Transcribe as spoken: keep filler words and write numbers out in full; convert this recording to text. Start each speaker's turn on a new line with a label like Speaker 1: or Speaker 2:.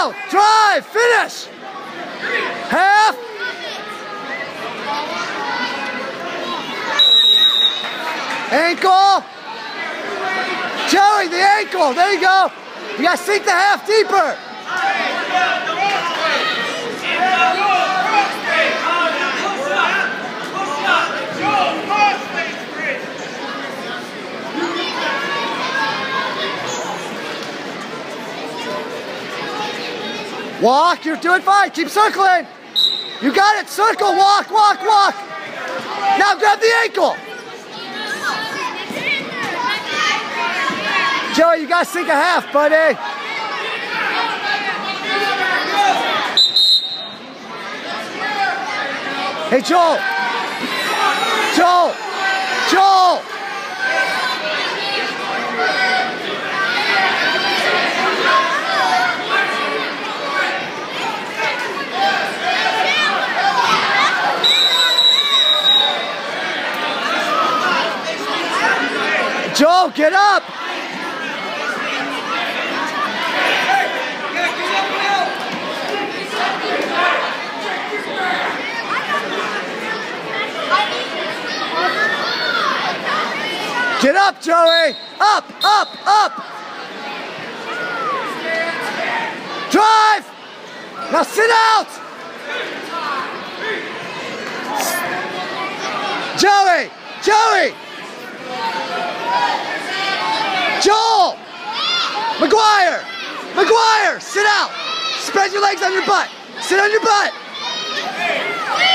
Speaker 1: Now, drive, finish. Half. Ankle. Joey, the ankle. There you go. You gotta sink the half deeper. Walk, you're doing fine. Keep circling. You got it. Circle, walk, walk, walk. Now grab the ankle. Joey, you gotta sink a half, buddy. Hey, Joel. Joel. Joel. Joel, get up! Get up, Joey! Up, up, up! Drive! Now sit out! Joey! Joey! Joel! McGuire! McGuire! Sit out! Spread your legs on your butt! Sit on your butt!